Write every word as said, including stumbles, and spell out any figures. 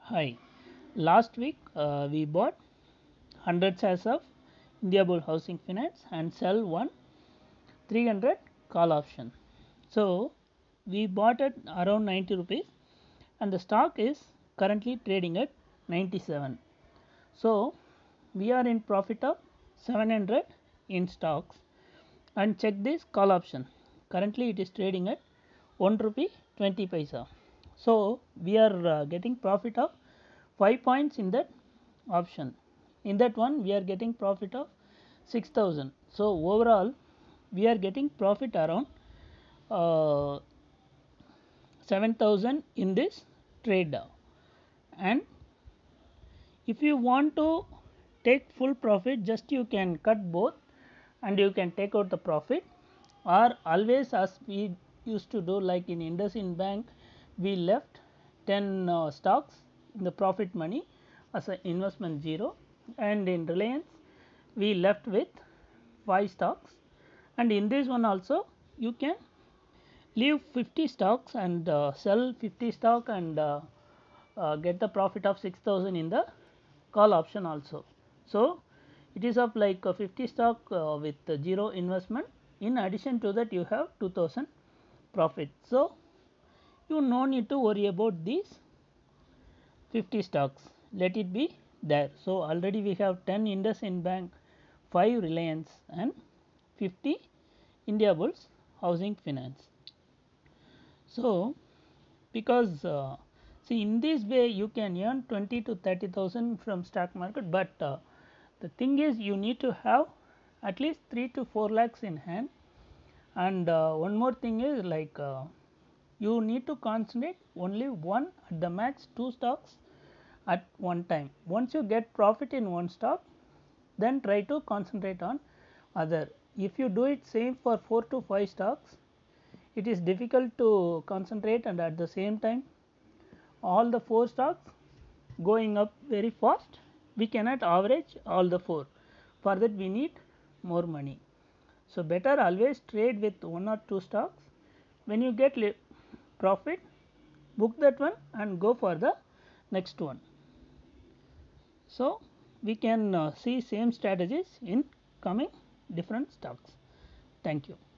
Hi, last week uh, we bought one hundred shares of Ibulhsgfin Finance and sell one three hundred call option. So we bought at around ninety rupees and the stock is currently trading at ninety-seven. So we are in profit of seven hundred in stocks, and check this call option. Currently it is trading at one rupee twenty paisa. So we are uh, getting profit of five points in that option. In that one we are getting profit of six thousand. So overall we are getting profit around uh, seven thousand in this trade. And if you want to take full profit, just you can cut both and you can take out the profit, or always as we used to do, like in IndusInd Bank we left ten uh, stocks in the profit money as an investment zero, and in Reliance we left with five stocks, and in this one also you can leave fifty stocks and uh, sell fifty stock and uh, uh, get the profit of six thousand in the call option also. So it is of like a fifty stock uh, with zero investment. In addition to that you have two thousand profit. So you no need to worry about these fifty stocks, let it be there. So already we have ten IndusInd Bank, five Reliance and fifty Indiabulls Housing Finance. So because uh, see, in this way you can earn twenty to thirty thousand from stock market, but uh, the thing is you need to have at least three to four lakhs in hand. And uh, one more thing is, like uh, you need to concentrate only one, at the max two stocks at one time. Once you get profit in one stock, then try to concentrate on other. If you do it same for four to five stocks, it is difficult to concentrate, and at the same time all the four stocks going up very fast, we cannot average all the four. For that we need more money. So better always trade with one or two stocks. When you get profit, book that one and go for the next one. So we can uh, see same strategies in coming different stocks. Thank you.